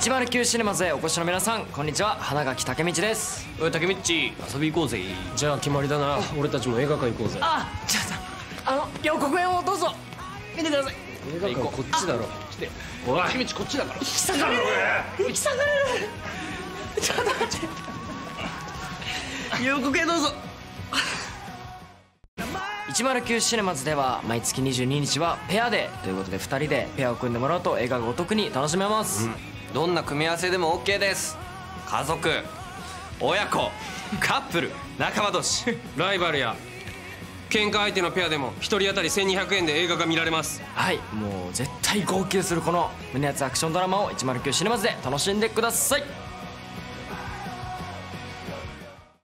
109シネマズへお越しの皆さん、こんにちは。花垣武道です。 おい竹道、遊び行こうぜ。 じゃあ決まりだな。俺たちも映画館行こうぜ。 あ、ちょっと予告編をどうぞ見てください。 映画館こっちだろ。 来て。おい竹道こっちだから。 引き裂かれる、引き裂かれる。ちょっと待って、予告編どうぞ。109シネマズでは毎月22日はペアデーということで、2人でペアを組んでもらうと映画がお得に楽しめます。 どんな組み合わせでも OK です。家族、親子、カップル、仲間同士、 ライバルや喧嘩相手のペアでも1人当たり1200円で映画が見られます。 はい、もう絶対号泣するこの胸熱アクションドラマを109シネマズで楽しんでください。